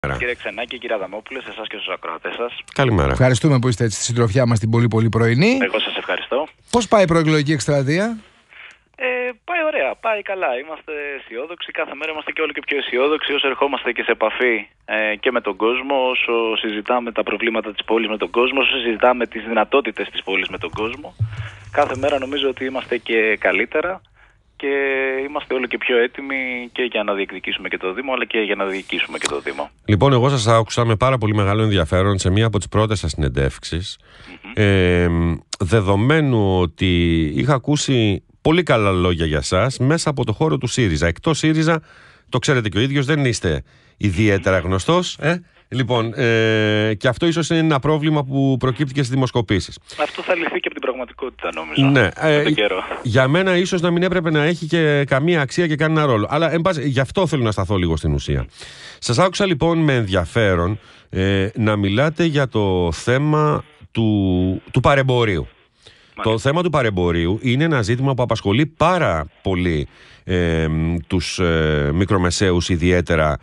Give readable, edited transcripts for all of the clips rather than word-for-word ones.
Κύριε Ξενάκη, κύριε Αδαμόπουλε, σε εσάς και στους ακροατές σας. Καλημέρα. Ευχαριστούμε που είστε έτσι στη συντροφιά μας την πολύ πρωινή. Εγώ σας ευχαριστώ. Πώς πάει η προεκλογική εκστρατεία? Πάει ωραία, πάει καλά. Είμαστε αισιόδοξοι. Κάθε μέρα είμαστε και όλο και πιο αισιόδοξοι όσο ερχόμαστε και σε επαφή και με τον κόσμο, όσο συζητάμε τα προβλήματα της πόλης με τον κόσμο, όσο συζητάμε τις δυνατότητες της πόλης με τον κόσμο. Κάθε μέρα νομίζω ότι είμαστε και καλύτερα και είμαστε όλο και πιο έτοιμοι και για να διεκδικήσουμε και το Δήμο, αλλά και για να διοικήσουμε και το Δήμο. Λοιπόν, εγώ σας άκουσα με πάρα πολύ μεγάλο ενδιαφέρον σε μία από τις πρώτες σας συνεντεύξεις, δεδομένου ότι είχα ακούσει πολύ καλά λόγια για σας μέσα από το χώρο του ΣΥΡΙΖΑ. Εκτός ΣΥΡΙΖΑ, το ξέρετε και ο ίδιος, δεν είστε ιδιαίτερα γνωστός. Λοιπόν, και αυτό ίσως είναι ένα πρόβλημα που προκύπτει και στις δημοσκοπήσεις. Αυτό θα λυθεί και από την πραγματικότητα, νομίζω. Ναι, με τον καιρό. Για μένα ίσως να μην έπρεπε να έχει και καμία αξία και κανένα ρόλο. Αλλά γι' αυτό θέλω να σταθώ λίγο στην ουσία. Σας άκουσα λοιπόν με ενδιαφέρον να μιλάτε για το θέμα του παρεμπορίου. Το θέμα του παρεμπορίου είναι ένα ζήτημα που απασχολεί πάρα πολύ τους μικρομεσαίους, ιδιαίτερα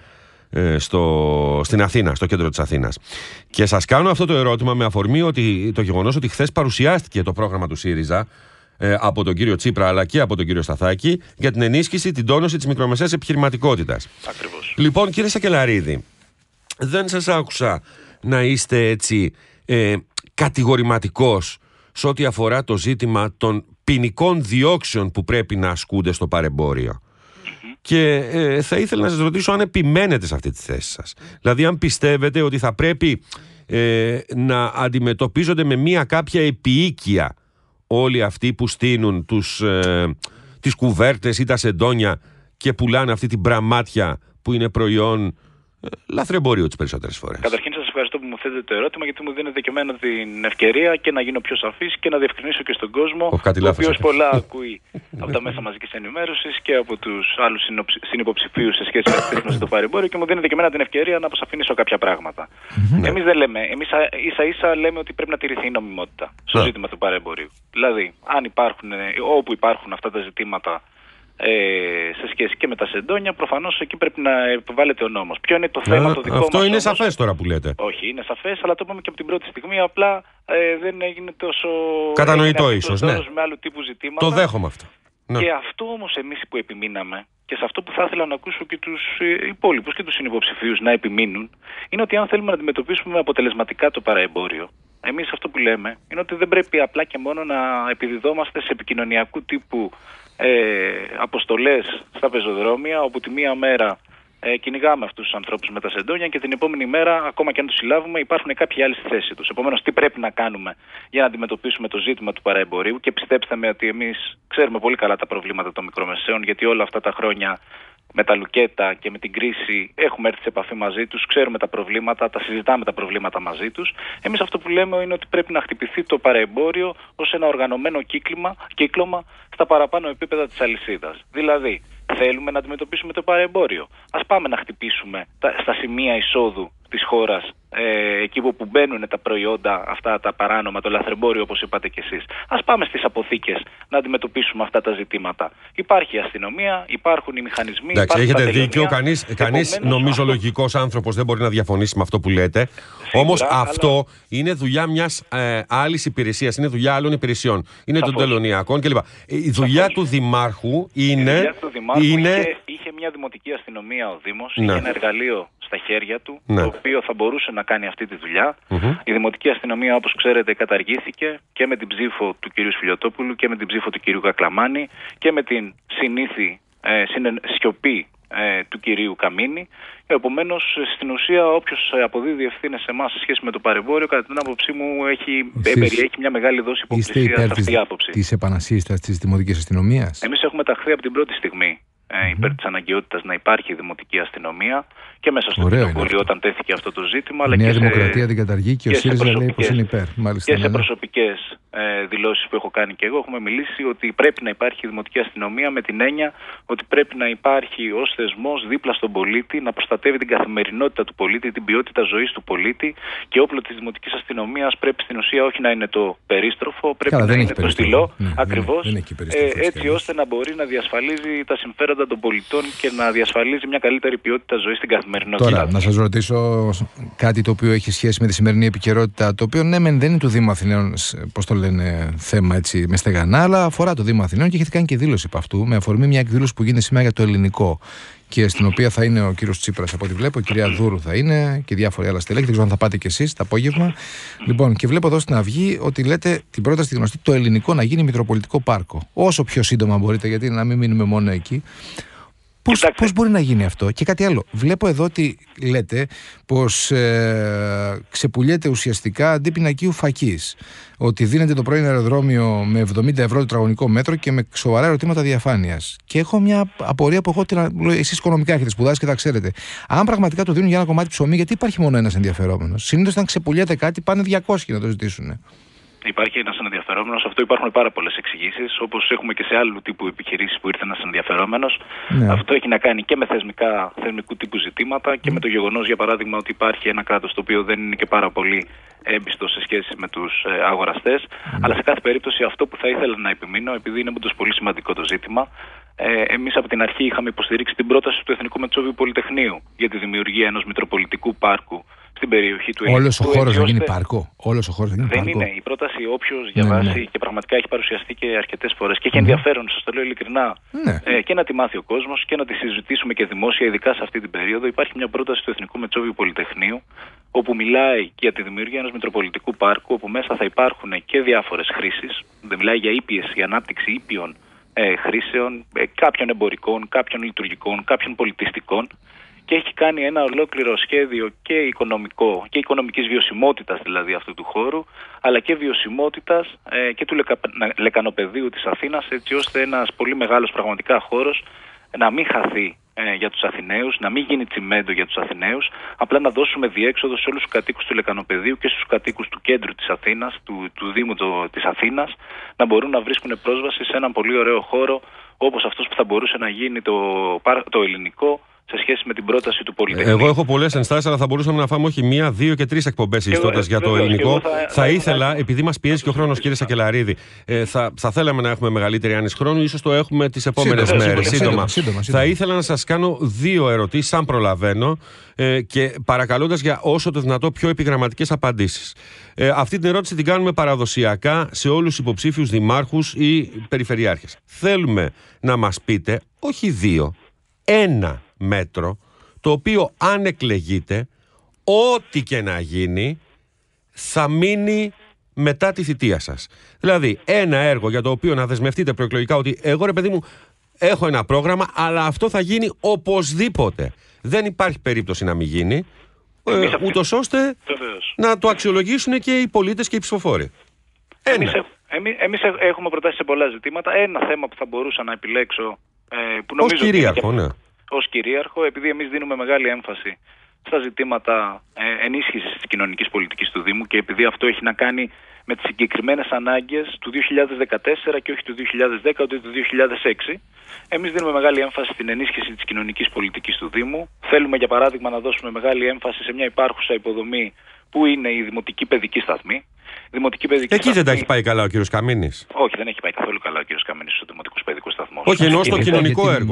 στην Αθήνα, στο κέντρο της Αθήνας. Και σας κάνω αυτό το ερώτημα με αφορμή το γεγονός ότι χθες παρουσιάστηκε το πρόγραμμα του ΣΥΡΙΖΑ από τον κύριο Τσίπρα αλλά και από τον κύριο Σταθάκη για την ενίσχυση, την τόνωση της μικρομεσαίας επιχειρηματικότητας. Ακριβώς. Λοιπόν, κύριε Σακελαρίδη, δεν σας άκουσα να είστε έτσι κατηγορηματικός σε ό,τι αφορά το ζήτημα των ποινικών διώξεων που πρέπει να ασκούνται στο παρεμπόριο. Και θα ήθελα να σας ρωτήσω αν επιμένετε σε αυτή τη θέση σας. Δηλαδή αν πιστεύετε ότι θα πρέπει να αντιμετωπίζονται με μία κάποια επίοικια όλοι αυτοί που στείνουν τις κουβέρτες ή τα σεντόνια και πουλάνε αυτή την πραμάτια που είναι προϊόν λαθρεμπορίου τις περισσότερες φορές. Καταρχήν σας ευχαριστώ που μου θέτετε το ερώτημα, γιατί μου δίνετε και εμένα την ευκαιρία και να γίνω πιο σαφής και να διευκρινίσω και στον κόσμο, ο οποίος πολλά ακούει από τα μέσα μαζικής ενημέρωσης και από τους άλλους συνυποψηφίους σε σχέση με τη θέση μας στο παρεμπόριο, και μου δίνετε και εμένα την ευκαιρία να αποσαφηνίσω κάποια πράγματα. Εμείς δεν λέμε, εμείς ίσα-ίσα λέμε ότι πρέπει να τηρηθεί η νομιμότητα στο ζήτημα του παρεμπορίου. Δηλαδή, όπου υπάρχουν αυτά τα ζητήματα σε σχέση και με τα σεντόνια, προφανώς εκεί πρέπει να επιβάλλεται ο νόμος. Ποιο είναι το θέμα το δικό μας? Αυτό είναι σαφές τώρα που λέτε. Όχι, είναι σαφές, αλλά το είπαμε και από την πρώτη στιγμή. Απλά δεν έγινε τόσο κατανοητό ίσως, ναι. Με άλλου τύπου ζητήματα. Το δέχομαι αυτό. Ναι. Και αυτό όμως εμείς που επιμείναμε, και σε αυτό που θα ήθελα να ακούσω και τους υπόλοιπους και τους συνυποψηφίους να επιμείνουν, είναι ότι αν θέλουμε να αντιμετωπίσουμε αποτελεσματικά το παραεμπόριο, εμείς αυτό που λέμε είναι ότι δεν πρέπει απλά και μόνο να επιδιδόμαστε σε επικοινωνιακού τύπου αποστολές στα πεζοδρόμια, όπου τη μία μέρα κυνηγάμε αυτούς τους ανθρώπους με τα σεντόνια και την επόμενη μέρα, ακόμα και αν τους συλλάβουμε, υπάρχουν κάποιοι άλλοι στη θέση τους. Επομένως, τι πρέπει να κάνουμε για να αντιμετωπίσουμε το ζήτημα του παραεμπορίου? Και πιστέψτε με ότι εμείς ξέρουμε πολύ καλά τα προβλήματα των μικρομεσαίων, γιατί όλα αυτά τα χρόνια με τα λουκέτα και με την κρίση έχουμε έρθει σε επαφή μαζί τους, ξέρουμε τα προβλήματα, τα συζητάμε τα προβλήματα μαζί τους. Εμείς αυτό που λέμε είναι ότι πρέπει να χτυπηθεί το παραεμπόριο ως ένα οργανωμένο κύκλωμα στα παραπάνω επίπεδα της αλυσίδας. Δηλαδή, θέλουμε να αντιμετωπίσουμε το παραεμπόριο, ας πάμε να χτυπήσουμε στα σημεία εισόδου της χώρας, εκεί που μπαίνουν τα προϊόντα αυτά τα παράνομα, το λαθρεμπόριο όπως είπατε κι εσείς. Ας πάμε στις αποθήκες να αντιμετωπίσουμε αυτά τα ζητήματα. Υπάρχει η αστυνομία, υπάρχουν οι μηχανισμοί. Εντάξει, έχετε δίκιο. Κανείς νομίζω λογικός άνθρωπος δεν μπορεί να διαφωνήσει με αυτό που λέτε. Σίγουρα, όμως αυτό είναι δουλειά μιας άλλης υπηρεσίας, είναι δουλειά άλλων υπηρεσιών. Είναι των τελωνιακών κλπ. Η δουλειά του Δημάρχου είναι. Είχε μια δημοτική αστυνομία ο Δήμος, είχε ένα εργαλείο στα χέρια του, το οποίο θα μπορούσε να κάνει αυτή τη δουλειά. Η δημοτική αστυνομία, όπως ξέρετε, καταργήθηκε και με την ψήφο του κυρίου Σφιλιοτόπουλου και με την ψήφο του κυρίου Κακλαμάνη και με την συνήθη σιωπή του κυρίου Καμίνη. Επομένως, στην ουσία, όποιος αποδίδει ευθύνες σε εμάς σε σχέση με το παρεμπόριο, κατά την άποψή μου, περιέχει μια μεγάλη δόση υποψησίας σε αυτή η άποψη. Της επανασύστασης της δημοτικής αστυνομίας. Εμείς έχουμε ταχθεί από την πρώτη στιγμή υπέρ της αναγκαιότητας να υπάρχει δημοτική αστυνομία και μέσα στο κοινοβούλιο όταν τέθηκε αυτό το ζήτημα. Η Νέα Δημοκρατία την καταργεί και ο ΣΥΡΙΖΑ λέει πως είναι υπέρ. Μάλιστα, και σε προσωπικές δηλώσεις που έχω κάνει και εγώ, έχουμε μιλήσει ότι πρέπει να υπάρχει δημοτική αστυνομία με την έννοια ότι πρέπει να υπάρχει ως θεσμός δίπλα στον πολίτη, να προστατεύει την καθημερινότητα του πολίτη, την ποιότητα ζωής του πολίτη, και όπλο της δημοτικής αστυνομίας πρέπει στην ουσία όχι να είναι το περίστροφο, πρέπει να είναι το στυλό, ακριβώς, έτσι ώστε να μπορεί να διασφαλίζει τα συμφέροντα συμφέροντα των πολιτών και να διασφαλίζει μια καλύτερη ποιότητα ζωής στην καθημερινότητα. Τώρα, να σας ρωτήσω κάτι το οποίο έχει σχέση με τη σημερινή επικαιρότητα, το οποίο ναι, δεν είναι του Δήμου Αθηναίων, πώς το λένε, θέμα έτσι με στεγανά, αλλά αφορά το Δήμο Αθηναίων και έχετε κάνει και δήλωση από αυτού, με αφορμή μια εκδήλωση που γίνεται σήμερα για το ελληνικό. Και στην οποία θα είναι ο κύριος Τσίπρας, από ό,τι βλέπω, η κυρία Δούρου θα είναι και διάφοροι άλλα στελέχη. Δεν ξέρω αν θα πάτε κι εσείς το απόγευμα. Λοιπόν, και βλέπω εδώ στην Αυγή ότι λέτε την πρόταση τη γνωστή το ελληνικό να γίνει Μητροπολιτικό Πάρκο. Όσο πιο σύντομα μπορείτε, γιατί να μην μείνουμε μόνο εκεί. Πώς μπορεί να γίνει αυτό? Και κάτι άλλο. Βλέπω εδώ ότι λέτε πως ξεπουλιέται ουσιαστικά αντί πινακίου φακής. Ότι δίνεται το πρώην αεροδρόμιο με 70 ευρώ τετραγωνικό μέτρο και με σοβαρά ερωτήματα διαφάνειας. Και έχω μια απορία που εσείς οικονομικά έχετε σπουδάσει και τα ξέρετε. Αν πραγματικά το δίνουν για ένα κομμάτι ψωμί, γιατί υπάρχει μόνο ένας ενδιαφερόμενος? Συνήθως, όταν ξεπουλιέται κάτι, πάνε 200 να το ζητήσουν. Υπάρχει ένας ενδιαφερόμενος, αυτό υπάρχουν πάρα πολλές εξηγήσεις, όπως έχουμε και σε άλλου τύπου επιχειρήσεις που ήρθε ένας ενδιαφερόμενος. Ναι. Αυτό έχει να κάνει και με θεσμικού τύπου ζητήματα και με το γεγονός, για παράδειγμα, ότι υπάρχει ένα κράτος το οποίο δεν είναι και πάρα πολύ έμπιστο σε σχέση με τους αγοραστές. Αλλά σε κάθε περίπτωση, αυτό που θα ήθελα να επιμείνω, επειδή είναι όντως πολύ σημαντικό το ζήτημα, εμείς από την αρχή είχαμε υποστηρίξει την πρόταση του Εθνικού Μετσόβιου Πολυτεχνείου για τη δημιουργία ενός Μητροπολιτικού Πάρκου στην περιοχή του Ελληνικού. Όλος ο χώρος να γίνει πάρκο. Δεν είναι η πρόταση, όποιος διαβάσει και πραγματικά έχει παρουσιαστεί και αρκετές φορές και έχει ενδιαφέρον, σας το λέω ειλικρινά, και να τη μάθει ο κόσμος και να τη συζητήσουμε και δημόσια, ειδικά σε αυτή την περίοδο. Υπάρχει μια πρόταση του Εθνικού Μετσόβιου Πολυτεχνείου, όπου μιλάει για τη δημιουργία ενός Μητροπολιτικού Πάρκου, όπου μέσα θα υπάρχουν και διάφορες χρήσεις. Δεν μιλάει για ήπιες, για ανάπτυξη ήπιων χρήσεων, κάποιων εμπορικών, κάποιων λειτουργικών, κάποιων πολιτιστικών. Και έχει κάνει ένα ολόκληρο σχέδιο και οικονομικό και οικονομικής βιωσιμότητας δηλαδή αυτού του χώρου, αλλά και βιωσιμότητας και του λεκανοπεδίου της Αθήνας, έτσι ώστε ένας πολύ μεγάλος πραγματικά χώρος να μην χαθεί για τους Αθηναίους, να μην γίνει τσιμέντο για τους Αθηναίους, απλά να δώσουμε διέξοδο σε όλους τους κατοίκους του λεκανοπεδίου και στους κατοίκους του κέντρου της Αθήνας, του Δήμου της Αθήνας, να μπορούν να βρίσκουν πρόσβαση σε έναν πολύ ωραίο χώρο, όπως αυτός που θα μπορούσε να γίνει το ελληνικό, σε σχέση με την πρόταση του Πολυτεχνείου. Εγώ έχω πολλές ενστάσεις, αλλά θα μπορούσαμε να φάμε όχι μία, 2 και 3 εκπομπές συζητώντας για το ελληνικό. Θα ήθελα, επειδή μας πιέζει και ο χρόνος, κύριε Σακελαρίδη, θα θέλαμε να έχουμε μεγαλύτερη άνεση χρόνου, ίσως το έχουμε τις επόμενες μέρες. Σύντομα. Θα ήθελα να σας κάνω 2 ερωτήσεις, αν προλαβαίνω, και παρακαλώντας για όσο το δυνατό πιο επιγραμματικές απαντήσεις. Αυτή την ερώτηση την κάνουμε παραδοσιακά σε όλους τους υποψήφιους δημάρχους ή περιφερειάρχες. Θέλουμε να μας πείτε, όχι 2, 1 μέτρο, το οποίο αν εκλεγείτε, ό,τι και να γίνει, θα μείνει μετά τη θητεία σας. Δηλαδή, ένα έργο για το οποίο να δεσμευτείτε προεκλογικά ότι εγώ, ρε παιδί μου, έχω ένα πρόγραμμα, αλλά αυτό θα γίνει οπωσδήποτε. Δεν υπάρχει περίπτωση να μην γίνει, ούτως ώστε να το αξιολογήσουν και οι πολίτες και οι ψηφοφόροι. Εμείς έχουμε προτάσει σε πολλά ζητήματα. Ένα θέμα που θα μπορούσα να επιλέξω, που νομίζω ως κυρίαρχο, ναι. Ως κυρίαρχο, επειδή εμείς δίνουμε μεγάλη έμφαση στα ζητήματα ενίσχυσης της κοινωνικής πολιτικής του Δήμου και επειδή αυτό έχει να κάνει με τις συγκεκριμένες ανάγκες του 2014 και όχι του 2010 ούτε του 2006, εμείς δίνουμε μεγάλη έμφαση στην ενίσχυση της κοινωνικής πολιτικής του Δήμου. Θέλουμε, για παράδειγμα, να δώσουμε μεγάλη έμφαση σε μια υπάρχουσα υποδομή που είναι η Δημοτική Παιδική Σταθμή. Εκεί δεν τα έχει πάει καλά ο κύριος Καμίνης. Όχι, δεν έχει πάει καθόλου καλά ο κύριος Καμίνης στους Δημοτικούς Παιδικούς Σταθμούς. Όχι, εννοώ στο κοινωνικό έργο.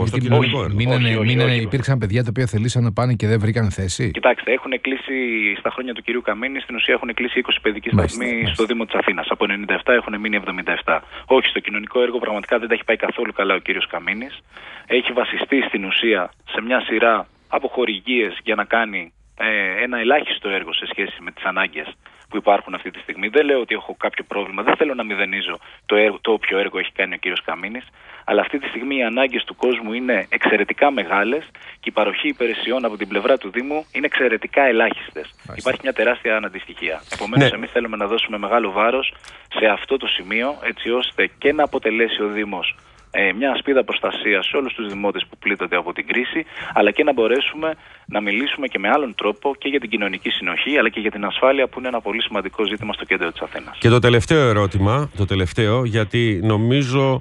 Υπήρξαν παιδιά τα οποία θελήσαν να πάνε και δεν βρήκαν θέση. Κοιτάξτε, έχουν κλείσει στα χρόνια του κυρίου Καμίνη, στην ουσία έχουν κλείσει 20 παιδικοί σταθμοί στο Δήμο της Αθήνας. Από 97 έχουν μείνει 77. Όχι, στο κοινωνικό έργο πραγματικά δεν τα έχει πάει καθόλου καλά ο κύριος Καμίνης. Έχει βασιστεί στην ουσία σε μια σειρά από χορηγίες για να κάνει ένα ελάχιστο έργο σε σχέση με τις ανάγκες που υπάρχουν αυτή τη στιγμή. Δεν λέω ότι έχω κάποιο πρόβλημα, δεν θέλω να μηδενίζω το όποιο έργο έχει κάνει ο κύριος Καμίνης, αλλά αυτή τη στιγμή οι ανάγκες του κόσμου είναι εξαιρετικά μεγάλες και η παροχή υπηρεσιών από την πλευρά του Δήμου είναι εξαιρετικά ελάχιστες. Υπάρχει μια τεράστια αναντιστοιχία. Επομένως, εμείς θέλουμε να δώσουμε μεγάλο βάρος σε αυτό το σημείο, έτσι ώστε και να αποτελέσει ο Δήμος μια ασπίδα προστασίας σε όλους τους δημότες που πλήττονται από την κρίση, αλλά και να μπορέσουμε να μιλήσουμε και με άλλον τρόπο και για την κοινωνική συνοχή, αλλά και για την ασφάλεια, που είναι ένα πολύ σημαντικό ζήτημα στο κέντρο της Αθήνας. Και το τελευταίο ερώτημα, γιατί νομίζω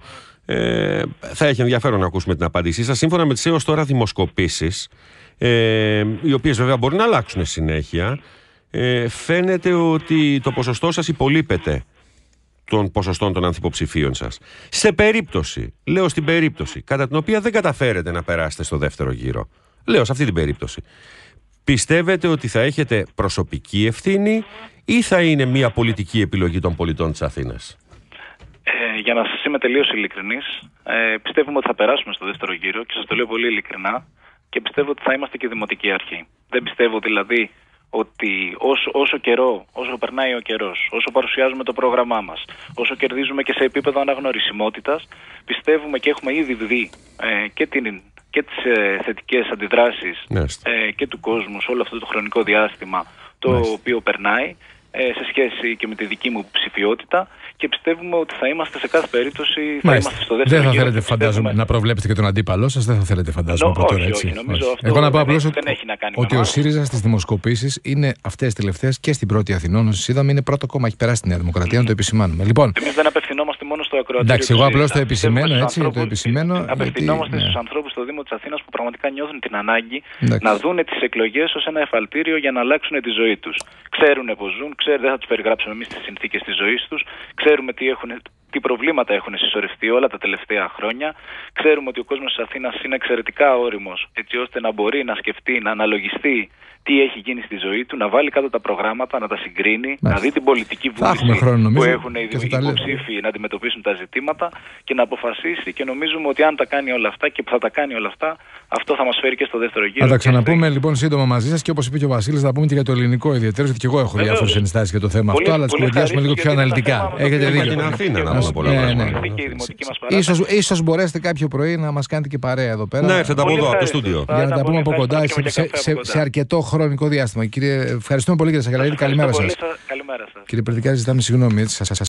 θα έχει ενδιαφέρον να ακούσουμε την απάντησή σας. Σύμφωνα με τις έως τώρα δημοσκοπήσεις, οι οποίες βέβαια μπορεί να αλλάξουν συνέχεια, φαίνεται ότι το ποσοστό σας υπολείπεται των ποσοστών των ανθυποψηφίων σας. Σε περίπτωση, λέω στην περίπτωση, κατά την οποία δεν καταφέρετε να περάσετε στο δεύτερο γύρο, λέω σε αυτή την περίπτωση, πιστεύετε ότι θα έχετε προσωπική ευθύνη ή θα είναι μια πολιτική επιλογή των πολιτών της Αθήνας? Για να σας είμαι τελείως ειλικρινής, πιστεύουμε ότι θα περάσουμε στο δεύτερο γύρο και σας το λέω πολύ ειλικρινά και πιστεύω ότι θα είμαστε και δημοτική αρχή. Δεν πιστεύω δηλαδή ότι όσο περνάει ο καιρός, όσο παρουσιάζουμε το πρόγραμμά μας, όσο κερδίζουμε και σε επίπεδο αναγνωρισιμότητας, πιστεύουμε και έχουμε ήδη δει και τις θετικές αντιδράσεις και του κόσμου σε όλο αυτό το χρονικό διάστημα το οποίο περνάει σε σχέση και με τη δική μου ψηφιότητα και πιστεύουμε ότι θα είμαστε σε κάθε περίπτωση θα είμαστε στο δεύτερο γύρο. Δεν θα θέλετε φαντάζομαι να προβλέπετε και τον αντίπαλό σας, δεν θα θέλετε φαντάζομαι από τώρα έτσι. Νομίζω αυτό εγώ να πω απλώς ότι ο ΣΥΡΙΖΑ στις δημοσκοπήσεις είναι αυτές τις τελευταίες και στην πρώτη Αθηνών, όσοι είδαμε είναι πρώτο κόμμα, έχει περάσει τη Νέα Δημοκρατία, να το επισημάνουμε. Λοιπόν, εμείς δεν απευθυνόμαστε μόνο στο ακροατήριο. Εντάξει, εγώ απλώς το επισημαίνω έτσι, απευθυνόμαστε στους ανθρώπους στο Δήμο της Αθήνας που πραγματικά νιώθουν την ανάγκη να δούνε τις εκλογές ως ένα εφαλτήριο για να αλλάξουν τη ζωή τους. Ξέρουν πώς ζουν, δεν θα τους περιγράψουμε εμείς τις συνθήκες της ζωής τους, ξέρουμε τι προβλήματα έχουν συσσωρευτεί όλα τα τελευταία χρόνια. Ξέρουμε ότι ο κόσμος της Αθήνας είναι εξαιρετικά ώριμος έτσι ώστε να μπορεί να σκεφτεί, να αναλογιστεί τι έχει γίνει στη ζωή του, να βάλει κάτω τα προγράμματα, να τα συγκρίνει, να δει την πολιτική βούληση που έχουν οι υποψήφοι να αντιμετωπίσουν τα ζητήματα και να αποφασίσει. Και νομίζουμε ότι αν τα κάνει όλα αυτά και θα τα κάνει όλα αυτά, αυτό θα μας φέρει και στο δεύτερο γύρο. Θα τα ξαναπούμε λοιπόν σύντομα μαζί σας και όπως είπε και ο Βασίλης, θα πούμε και για το ελληνικό ιδιαίτερο, γιατί και εγώ έχω διάφορες ενστάσεις για το θέμα αυτό, αλλά τις κουβεντιάσουμε λίγο πιο αναλυτικά. Έχετε δίκιο. Ίσως μπορέσετε κάποιο πρωί να μας κάνετε και παρέα εδώ πέρα. Ναι, έρθετε από εδώ, από το στούντιο. Για να τα πούμε από κοντά σε αρκετό χρονικό διάστημα. Κύριε, ευχαριστούμε πολύ κύριε Σακελαρίδη. Καλημέρα σας. Καλημέρα σας. Κύριε Περτικάρη, ζητάμε συγγνώμη.